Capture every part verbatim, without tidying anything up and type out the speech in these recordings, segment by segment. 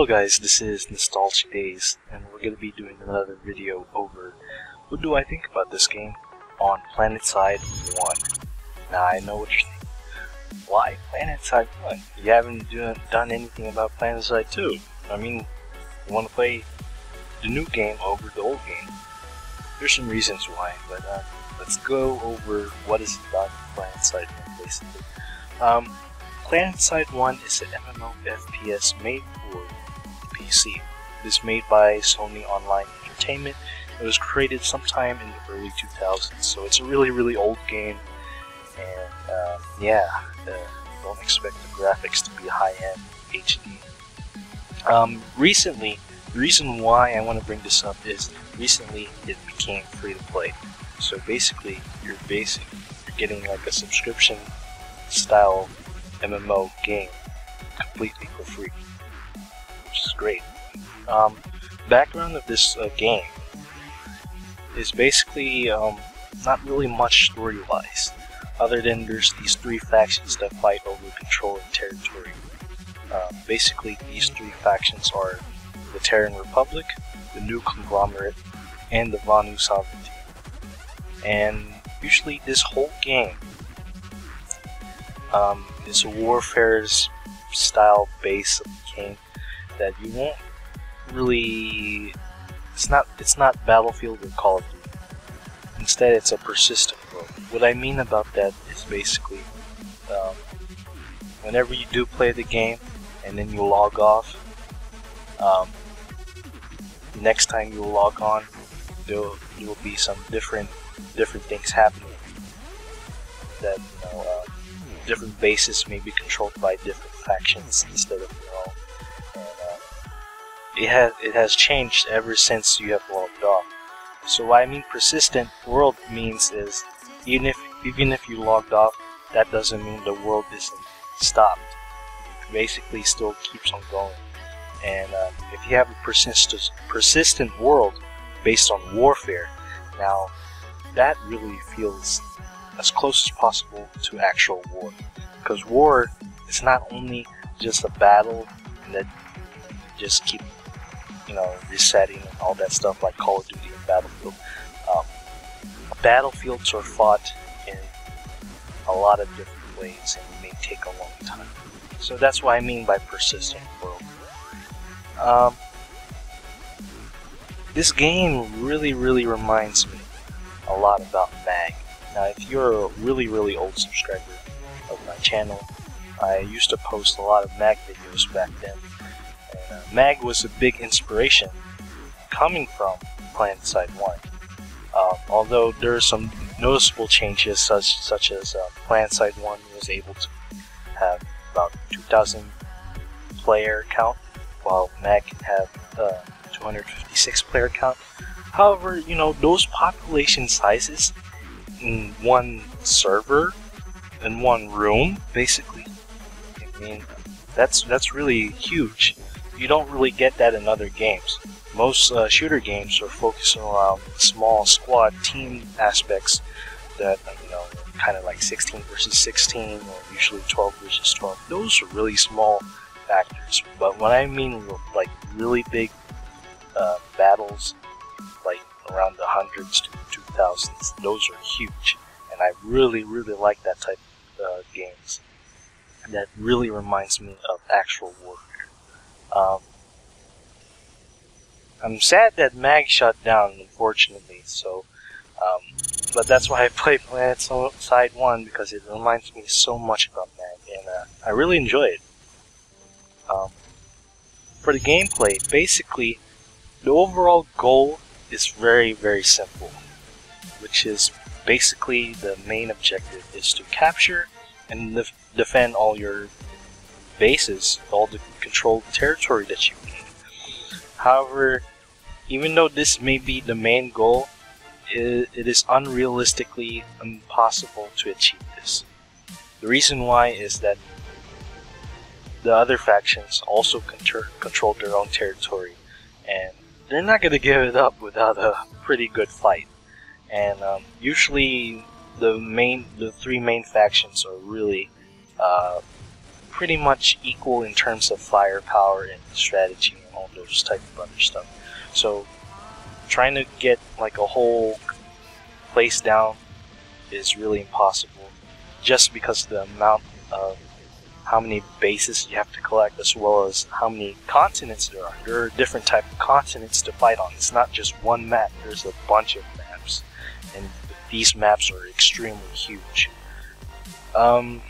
guys, this is Nostalgic Days, and we're going to be doing another video over what do I think about this game on Planetside one. Now I know what you're thinking. Why Planetside one? You haven't do done anything about Planetside two. I mean, you want to play the new game over the old game. There's some reasons why, but uh, let's go over what is about Planetside one basically. Um, Planetside one is an M M O F P S made for P C. It is made by Sony Online Entertainment. It was created sometime in the early two thousands, so it's a really, really old game. And uh, yeah, uh, don't expect the graphics to be high-end H D. Um, recently, the reason why I want to bring this up is recently it became free-to-play. So basically, you're basic, you're getting like a subscription-style M M O game completely for free, which is great. Um, background of this uh, game is basically um, not really much story-wise, other than there's these three factions that fight over control and territory. Uh, basically, these three factions are the Terran Republic, the New Conglomerate, and the Vanu Sovereignty. And usually, this whole game Um, it's a warfare's style base of the game that you won't really. It's not. It's not Battlefield or Call of Duty. Instead, it's a persistent world. What I mean about that is basically, um, whenever you do play the game and then you log off, um, next time you log on, there there will be some different different things happening that you know. Uh, different bases may be controlled by different factions instead of your own. And, uh, it has it has changed ever since you have logged off. So what I mean persistent world means is even if even if you logged off, that doesn't mean the world isn't stopped. It basically still keeps on going. And uh, if you have a persistent persistent world based on warfare, now that really feels as close as possible to actual war, because war is not only just a battle and that you just keep, you know, resetting and all that stuff like Call of Duty and Battlefield. Um, battlefields are fought in a lot of different ways and it may take a long time. So that's what I mean by persistent world. Um, this game really, really reminds me a lot about Mag. Now, if you're a really, really old subscriber of my channel, I used to post a lot of Mag videos back then. And, uh, Mag was a big inspiration coming from Planetside one. Uh, although there are some noticeable changes, such such as uh, Planetside one was able to have about two thousand player count, while Mag can have uh, two hundred fifty-six player count. However, you know, those population sizes in one server, in one room, basically. I mean, that's that's really huge. You don't really get that in other games. Most uh, shooter games are focusing around small squad team aspects that, you know, kind of like sixteen versus sixteen, or usually twelve versus twelve. Those are really small factors. But when I mean like really big uh, battles, like around the hundreds to two thousands, those are huge, and I really really like that type of uh, games. That really reminds me of actual warfare. um, I'm sad that Mag shut down, unfortunately, so um, but that's why I play Planetside one, because it reminds me so much about Mag, and uh, I really enjoy it. Um, for the gameplay, basically the overall goal is very, very simple, which is basically the main objective is to capture and def defend all your bases, all the controlled territory that you gain. However, even though this may be the main goal, it, it is unrealistically impossible to achieve this. The reason why is that the other factions also control their own territory, and they're not going to give it up without a pretty good fight. And um, usually the main, the three main factions are really uh, pretty much equal in terms of firepower and strategy and all those type of other stuff. So trying to get like a whole place down is really impossible, just because of the amount of how many bases you have to collect, as well as how many continents there are. There are different type of continents to fight on. It's not just one map, there's a bunch of maps, and these maps are extremely huge. Um,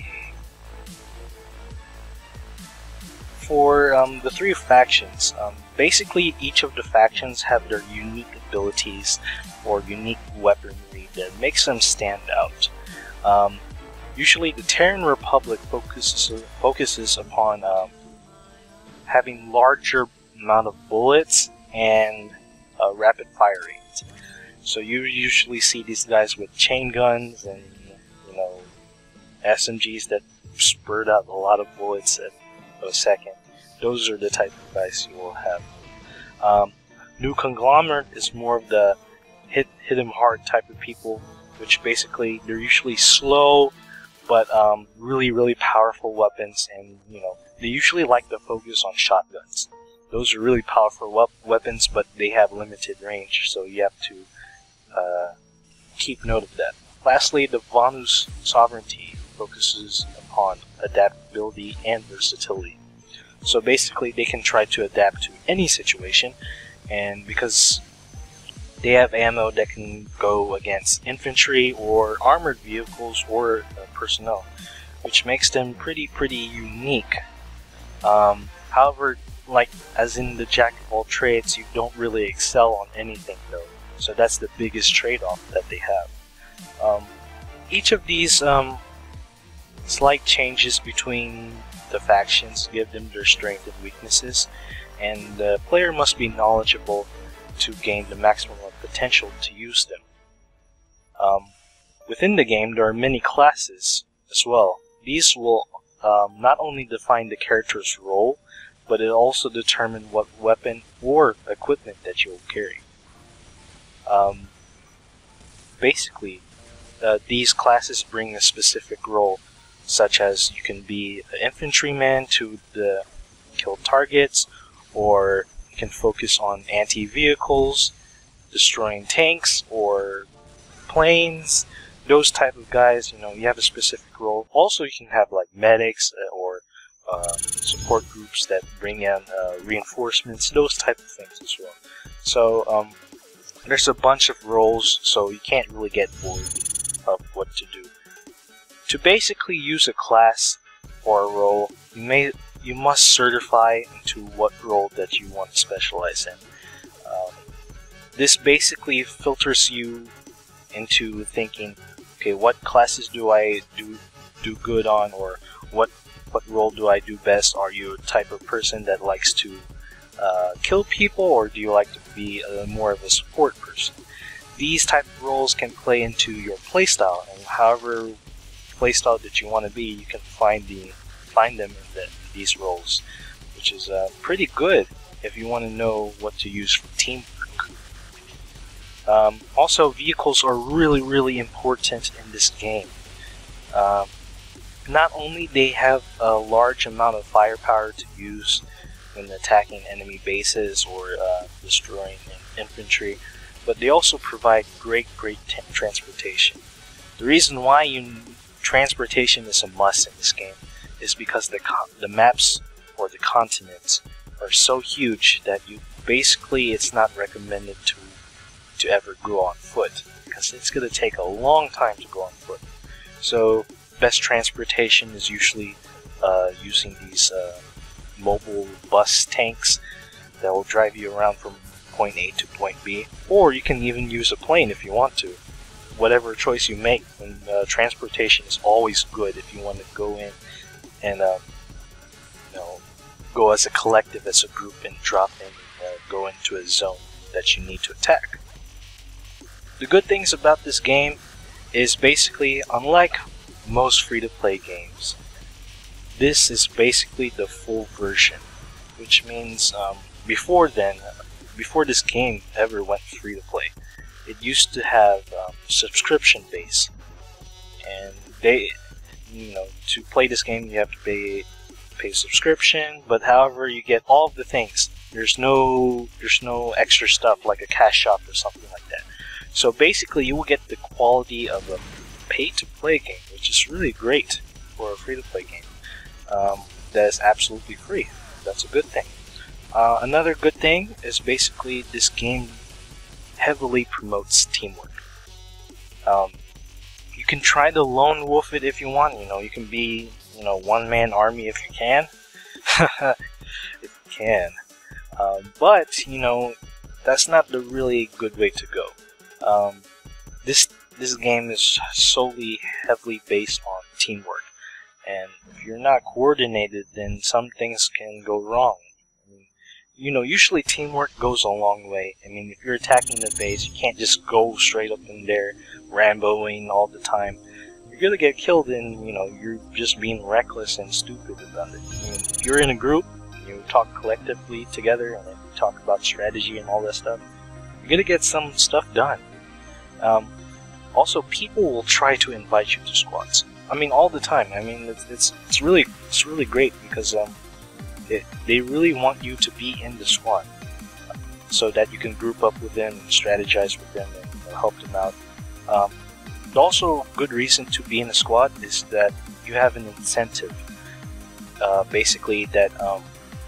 for um, the three factions, um, basically each of the factions have their unique abilities or unique weaponry that makes them stand out. Um, Usually the Terran Republic focuses focuses upon um, having larger amount of bullets and uh, rapid fire rate. So you usually see these guys with chain guns and, you know, S M Gs that spurt out a lot of bullets at a second. Those are the type of guys you will have. Um, New Conglomerate is more of the hit hit 'em hard type of people, which basically they're usually slow, but um, really, really powerful weapons, and you know they usually like to focus on shotguns. Those are really powerful we weapons, but they have limited range, so you have to uh, keep note of that. Lastly, the Vanu's sovereignty focuses upon adaptability and versatility. So basically, they can try to adapt to any situation, and because they have ammo that can go against infantry or armored vehicles or uh, personnel, which makes them pretty, pretty unique. Um, however, like as in the jack of all trades, you don't really excel on anything though. So that's the biggest trade-off that they have. Um, each of these um, slight changes between the factions give them their strengths and weaknesses, and the player must be knowledgeable to gain the maximum of potential to use them. Um, within the game, there are many classes as well. These will um, not only define the character's role, but it also determine what weapon or equipment that you'll carry. Um, basically, uh, these classes bring a specific role, such as you can be an infantryman to the kill targets, or can focus on anti-vehicles, destroying tanks or planes, those type of guys. You know, you have a specific role. Also, you can have like medics uh, or uh, support groups that bring in uh, reinforcements, those type of things as well. So um, there's a bunch of roles, so you can't really get bored of what to do. To basically use a class or a role, you may you must certify into what role that you want to specialize in. Um, this basically filters you into thinking, okay, what classes do I do do good on, or what what role do I do best? Are you a type of person that likes to uh, kill people, or do you like to be a, more of a support person? These type of roles can play into your playstyle, and however playstyle that you want to be, you can find the find them in the these roles, which is uh, pretty good if you want to know what to use for teamwork. Um, also, vehicles are really, really important in this game. Um, not only they have a large amount of firepower to use when attacking enemy bases or uh, destroying infantry, but they also provide great, great transportation. The reason why you transportation is a must in this game is because the the maps or the continents are so huge that you basically it's not recommended to to ever go on foot, because it's going to take a long time to go on foot. So best transportation is usually uh, using these uh, mobile bus tanks that will drive you around from point A to point B, or you can even use a plane if you want to. Whatever choice you make, and uh, transportation is always good if you want to go in and uh, you know, go as a collective, as a group, and drop in and uh, go into a zone that you need to attack. The good things about this game is basically, unlike most free-to-play games, this is basically the full version, which means um, before then, before this game ever went free-to-play, it used to have um, subscription base, and they, you know, to play this game you have to pay pay subscription, but however you get all of the things. There's no there's no extra stuff like a cash shop or something like that. So basically you will get the quality of a pay-to-play game, which is really great for a free-to-play game. Um, that is absolutely free. That's a good thing. Uh, another good thing is basically this game heavily promotes teamwork. Um, you can try to lone wolf it if you want. You know, you can be, you know, one-man army if you can. If you can. Um, but, you know, that's not the really good way to go. Um, this this game is solely heavily based on teamwork, and if you're not coordinated, then some things can go wrong. I mean, you know, usually teamwork goes a long way. I mean, if you're attacking the base, you can't just go straight up in there, Ramboing all the time. You're gonna get killed, and you know, you're just being reckless and stupid about it. I mean, if you're in a group, you talk collectively together, and then you talk about strategy and all that stuff, you're gonna get some stuff done. Um, also, people will try to invite you to squads. I mean, all the time. I mean, it's it's, it's really it's really great because um, it, they really want you to be in the squad, so that you can group up with them and strategize with them and uh, help them out. Um, also, good reason to be in a squad is that you have an incentive. Uh, basically, that um,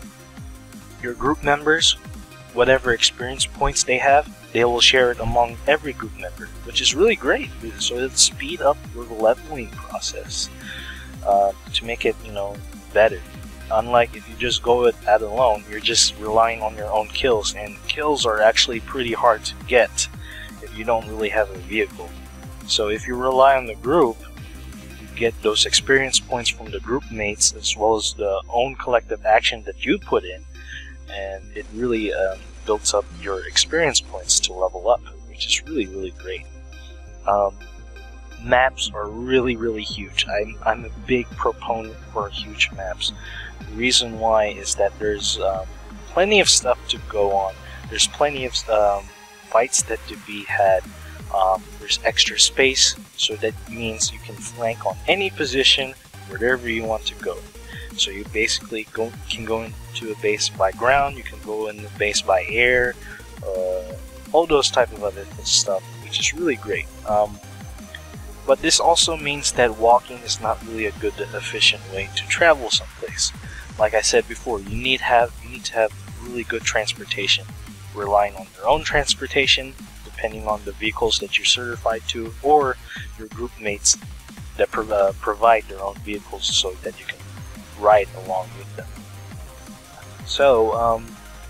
your group members, whatever experience points they have, they will share it among every group member, which is really great. So it'll speed up your leveling process uh, to make it, you know, better. Unlike if you just go it at alone, you're just relying on your own kills, and kills are actually pretty hard to get if you don't really have a vehicle. So if you rely on the group, you get those experience points from the group mates as well as the own collective action that you put in, and it really um, builds up your experience points to level up, which is really, really great. Um, maps are really, really huge. I'm, I'm a big proponent for huge maps. The reason why is that there's um, plenty of stuff to go on. There's plenty of um, fights that to be had. Um, there's extra space, so that means you can flank on any position wherever you want to go. So you basically go, can go into a base by ground, you can go in the base by air, uh, all those type of other stuff, which is really great. Um, but this also means that walking is not really a good, efficient way to travel someplace. Like I said before, you need have you need to have really good transportation, relying on your own transportation, depending on the vehicles that you're certified to, or your group mates that pro uh, provide their own vehicles so that you can ride along with them. So, um,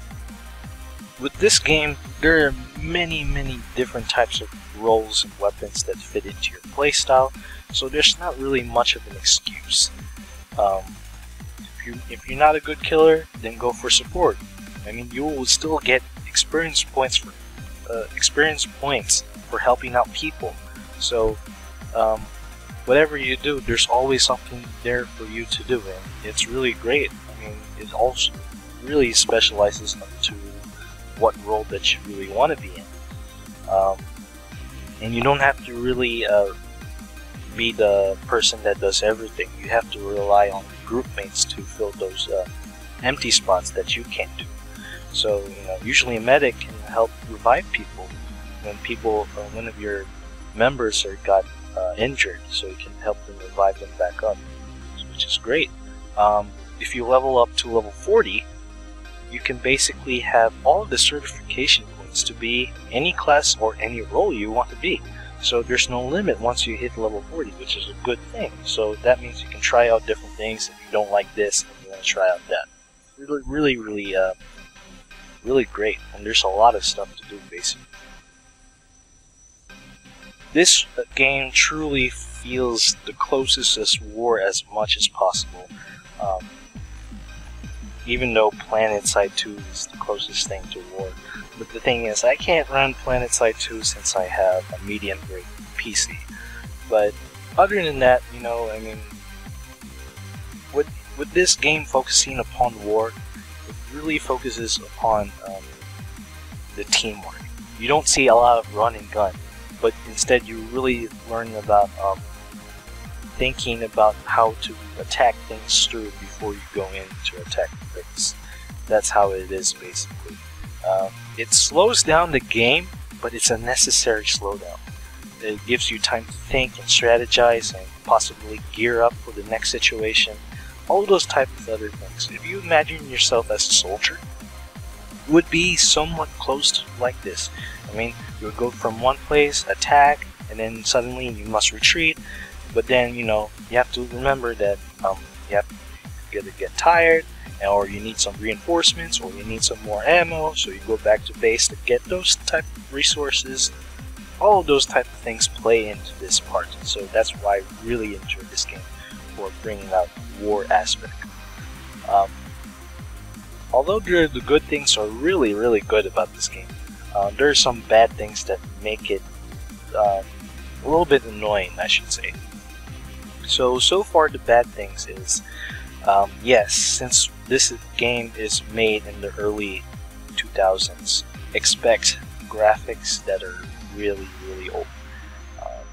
with this game, there are many, many different types of roles and weapons that fit into your playstyle, so there's not really much of an excuse. Um, if, you, if you're not a good killer, then go for support. I mean, you will still get experience points for uh, experience points for helping out people. So, um, whatever you do, there's always something there for you to do, and it's really great. I mean, it also really specializes into what role that you really want to be in. Um, and you don't have to really uh, be the person that does everything. You have to rely on group mates to fill those uh, empty spots that you can't do. So, you know, usually a medic can help revive people when people, uh, one of your members are got Uh, injured, so you can help them revive them back up, which is great. Um, if you level up to level forty, you can basically have all of the certification points to be any class or any role you want to be. So there's no limit once you hit level forty, which is a good thing. So that means you can try out different things. If you don't like this, and you want to try out that. Really, really, really, uh, really great. And there's a lot of stuff to do, basically. This game truly feels the closest as war as much as possible. Um, even though Planetside two is the closest thing to war. But the thing is, I can't run Planetside two since I have a medium-grade P C. But other than that, you know, I mean, with, with this game focusing upon war, it really focuses upon um, the teamwork. You don't see a lot of run and gun, but instead you really learn about um, thinking about how to attack things through before you go in to attack things. That's how it is basically. Uh, it slows down the game, but it's a necessary slowdown. It gives you time to think and strategize and possibly gear up for the next situation. All those type of other things. If you imagine yourself as a soldier, it would be somewhat close to like this. I mean, you would go from one place, attack, and then suddenly you must retreat. But then, you know, you have to remember that um, you have to either get tired, or you need some reinforcements, or you need some more ammo, so you go back to base to get those type of resources. All of those type of things play into this part, so that's why I really enjoy this game for bringing out war aspect. Um, although there, the good things are really, really good about this game, uh, there are some bad things that make it uh, a little bit annoying, I should say. So, so far the bad things is, um, yes, since this game is made in the early two thousands, expect graphics that are really, really old. Um,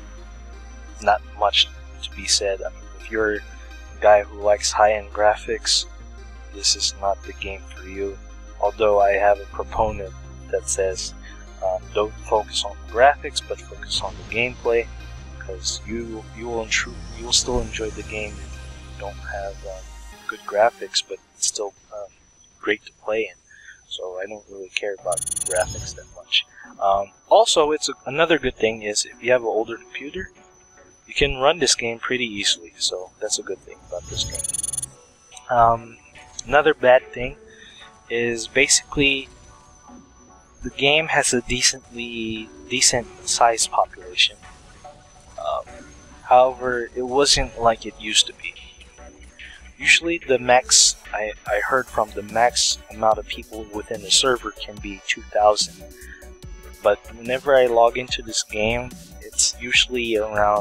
not much to be said. I mean, if you're a guy who likes high-end graphics, this is not the game for you. Although I have a proponent that says, um, don't focus on the graphics, but focus on the gameplay, because you you will intru you will still enjoy the game if you don't have um, good graphics, but it's still um, great to play in. So I don't really care about graphics that much. Um, also, it's a, another good thing is if you have an older computer, you can run this game pretty easily. So that's a good thing about this game. Um, another bad thing is basically the game has a decently decent sized population. Um, however, it wasn't like it used to be. Usually the max, I, I heard from the max amount of people within the server can be two thousand. But whenever I log into this game, it's usually around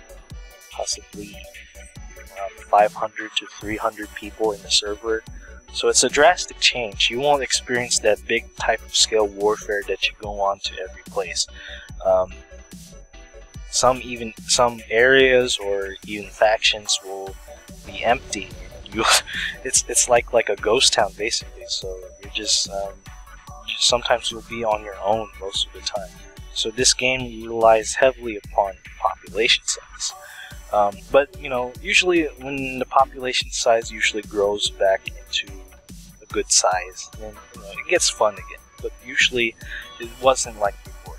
possibly around five hundred to three hundred people in the server. So it's a drastic change. You won't experience that big type of scale warfare that you go on to every place. Um, some even some areas or even factions will be empty. You, it's it's like like a ghost town basically. So you're just, um, just sometimes you'll be on your own most of the time. So this game relies heavily upon population size. Um, but you know, usually when the population size usually grows back into a good size, then you know, it gets fun again. But usually it wasn't like before.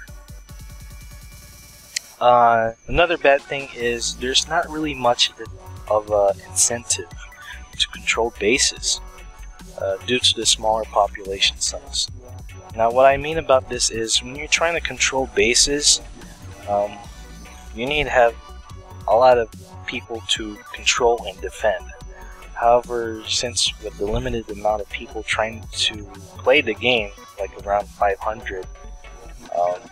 Uh, another bad thing is there's not really much of an incentive to control bases uh, due to the smaller population size. Now what I mean about this is when you're trying to control bases, um, you need to have a lot of people to control and defend. However, since with the limited amount of people trying to play the game, like around five hundred, um,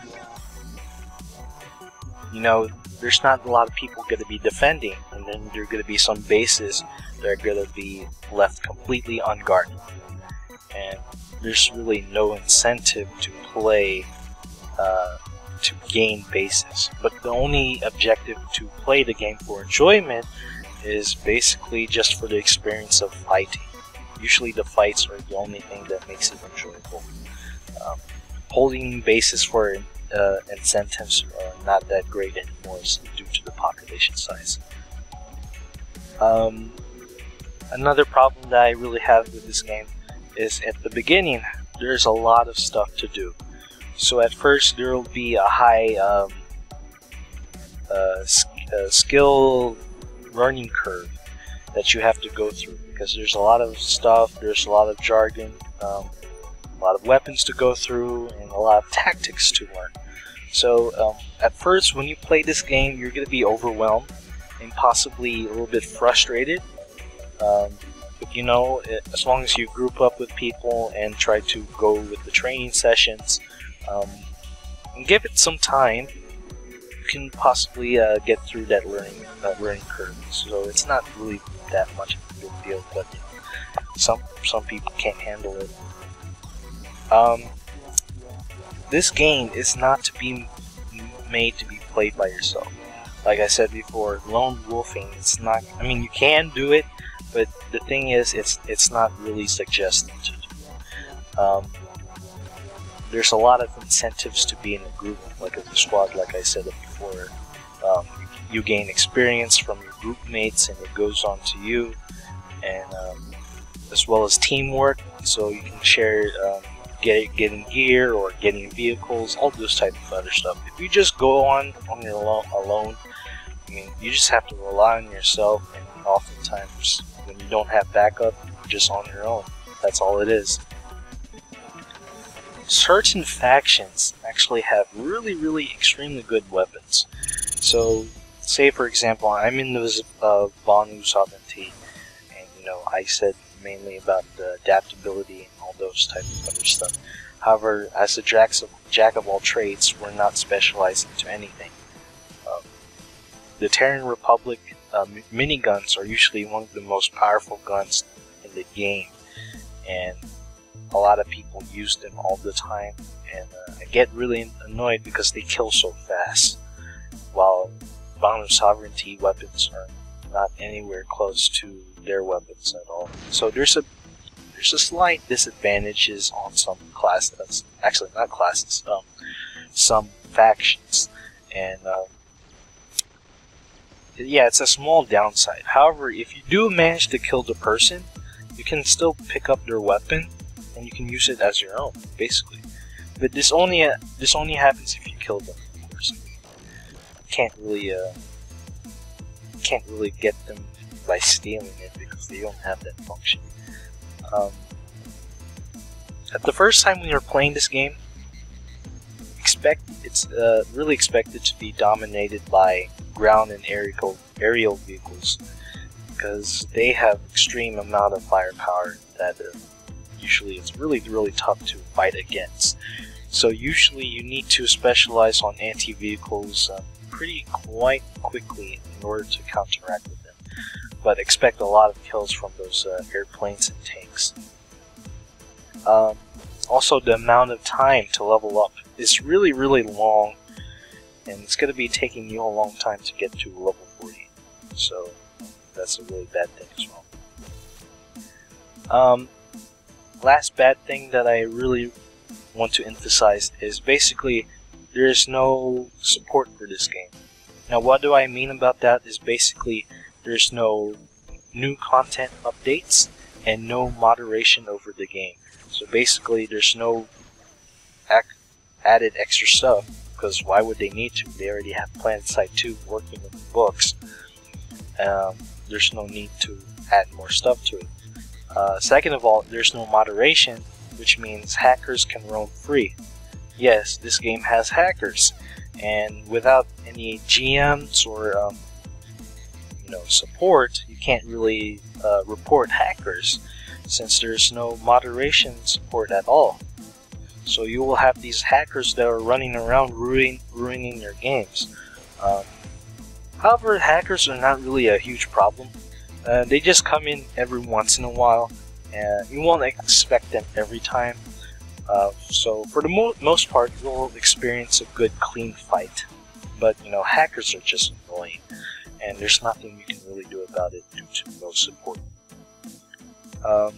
you know, there's not a lot of people going to be defending, and then there are going to be some bases that are going to be left completely unguarded. And there's really no incentive to play uh, to gain bases. But the only objective to play the game for enjoyment is basically just for the experience of fighting. Usually the fights are the only thing that makes it enjoyable. Um, holding bases for uh, incentives are not that great anymore due to the population size. Um, another problem that I really have with this game is at the beginning there's a lot of stuff to do. So at first there will be a high um, uh, uh, skill learning curve that you have to go through, because there's a lot of stuff, there's a lot of jargon, um, a lot of weapons to go through, and a lot of tactics to learn. So um, at first when you play this game you're going to be overwhelmed and possibly a little bit frustrated. Um, but you know, as long as you group up with people and try to go with the training sessions, um, and give it some time, you can possibly uh, get through that learning uh, learning curve. So it's not really that much of a big deal, but you know, some some people can't handle it. Um, this game is not to be made to be played by yourself. like I said before, lone wolfing, it's not, I mean, you can do it, but the thing is, it's it's not really suggested to do. Um, there's a lot of incentives to be in a group, like a squad, like I said before. Um, you gain experience from your group mates, and it goes on to you, and um, as well as teamwork, so you can share um, get, getting gear or getting vehicles, all those type of other stuff. If you just go on on your alone, alone, I mean, you just have to rely on yourself, and oftentimes when you don't have backup, you're just on your own. That's all it is. Certain factions actually have really, really extremely good weapons. So, say for example, I'm in the uh, Argofox, and you know, I said mainly about the adaptability and all those type of other stuff. However, as a jack of, jack of all trades, we're not specialized into anything. Um, the Terran Republic uh, miniguns are usually one of the most powerful guns in the game, and a lot of people use them all the time, and uh, I get really annoyed because they kill so fast, while Bound of Sovereignty weapons are not anywhere close to their weapons at all. So there's a there's a slight disadvantages on some classes, actually not classes, um, some factions, and um, yeah, it's a small downside. However, if you do manage to kill the person, you can still pick up their weapon, and you can use it as your own, basically. But this only uh, this only happens if you kill them, of course. You can't really uh, can't really get them by stealing it because they don't have that function. Um, at the first time we were playing this game, expect it's uh, really expected to be dominated by ground and aerial aerial vehicles, because they have extreme amount of firepower that uh, usually it's really really tough to fight against. So usually you need to specialize on anti-vehicles uh, pretty quite quickly in order to counteract with them. But expect a lot of kills from those uh, airplanes and tanks. Um, also, the amount of time to level up is really really long, and it's going to be taking you a long time to get to level forty. So that's a really bad thing as well. Um, last bad thing that I really want to emphasize is basically there is no support for this game. Now, what do I mean about that is basically there's no new content updates and no moderation over the game. So basically there's no ac added extra stuff, because why would they need to? They already have Planetside two working with the books. Um, there's no need to add more stuff to it. Uh, second of all, there's no moderation, which means hackers can roam free. Yes, this game has hackers, and without any G Ms or um, you know, support, you can't really uh, report hackers, since there's no moderation support at all. So you will have these hackers that are running around ruining, ruining your games. Um, however, hackers are not really a huge problem. Uh, they just come in every once in a while, and you won't expect them every time. Uh, so for the mo most part, you'll experience a good, clean fight. But you know, hackers are just annoying, and there's nothing you can really do about it due to no support. Um,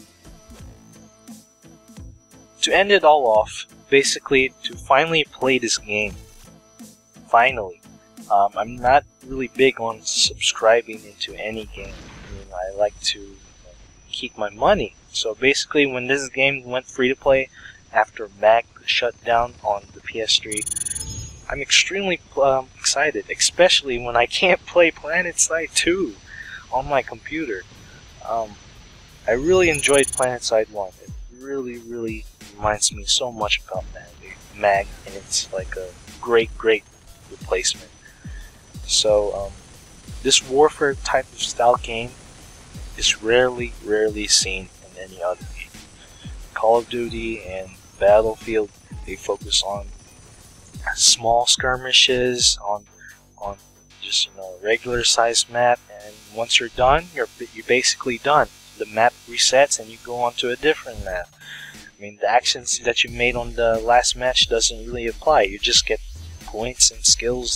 to end it all off, basically, to finally play this game, finally, um, I'm not really big on subscribing into any game. I mean, I like to keep my money. So basically, when this game went free to play after Mag shut down on the P S three, I'm extremely um, excited, especially when I can't play Planetside two on my computer. Um, I really enjoyed Planetside one. It really, really reminds me so much about Mag, and it's like a great, great replacement. So, um, this warfare type of style game is rarely, rarely seen in any other game. Call of Duty and Battlefield, they focus on small skirmishes, on on just, you know, a regular sized map, and once you're done, you're you're basically done. The map resets and you go on to a different map. I mean, the actions that you made on the last match doesn't really apply. You just get points and skills and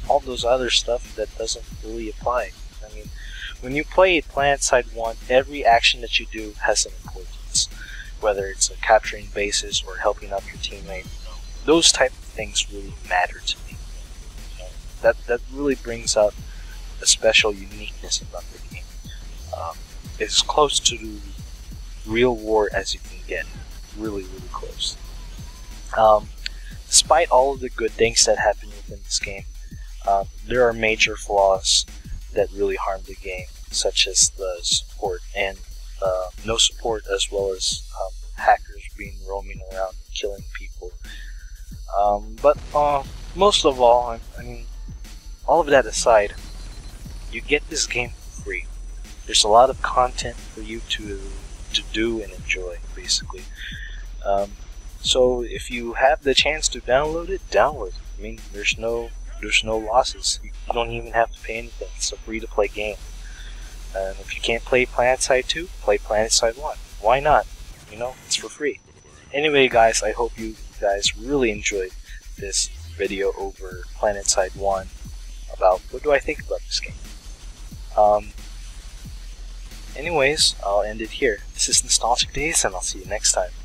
all those other stuff that doesn't really apply. I mean, when you play Planetside one, every action that you do has an importance. Whether it's a capturing bases or helping out your teammate, those type of things really matter to me. You know, that, that really brings out a special uniqueness about the game. Um, it's close to real war as you can get. Really, really close. Um, despite all of the good things that happen within this game, um, there are major flaws that really harm the game, such as the support and uh, no support, as well as um, hackers being roaming around and killing people. Um, but uh, most of all, I, I mean, all of that aside, you get this game for free. There's a lot of content for you to to do and enjoy, basically. Um, so if you have the chance to download it, download it. I mean, there's no there's no losses. You, you don't even have to pay anything. It's a free-to-play game. And if you can't play Planetside two, play Planetside one. Why not? You know, it's for free. Anyway, guys, I hope you guys really enjoyed this video over Planetside one about what do I think about this game. Um, anyways, I'll end it here. This is Nostalgic Days, and I'll see you next time.